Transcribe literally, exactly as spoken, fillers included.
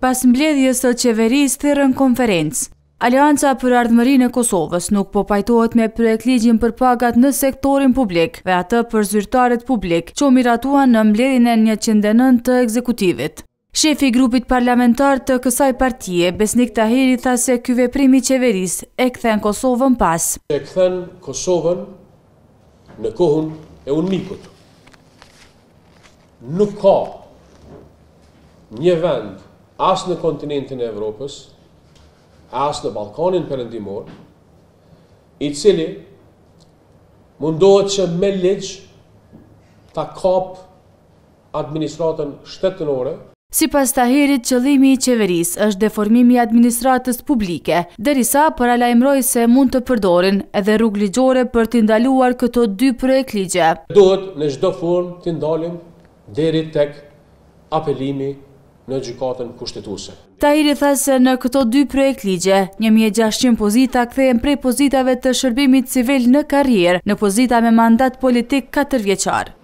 Pas mbledhjes së qeverisë thirrën konferencë. Aleanca për Ardhmërinë e Kosovës nuk po pajtohet me projektligjin për pagat në sektorin publik dhe atë për zyrtarët publik, që u miratuan në mbledhjen e njëqind e nëntë të ekzekutivit. Shefi i grupit parlamentar të kësaj partie, Besnik Tahiri, tha se ky veprim i qeverisë e kthen Kosovën pas. E kthen Kosovën në kohën e unmikut. Nuk ka një vend as në kontinentin e Evropës, as në Ballkanin Perëndimor, i cili mundohet që me ligj ta kap administratën shtetërore. Sipas Tahirit, qëllimi i qeverisë është deformimi i administratës publike, derisa paralajmëroi se mund të përdorin edhe rrugë ligjore për t'i ndaluar këto dy projektligje. Duhet në çdo formë t'i ndalim deri tek apelimi në gjykatën kushtetuese. Tahiri tha se në këto dy projektligje, një mijë e gjashtëqind pozita kthehen prej pozitave të shërbimit civil në karrierë në pozita me mandat politik katër vjeçar.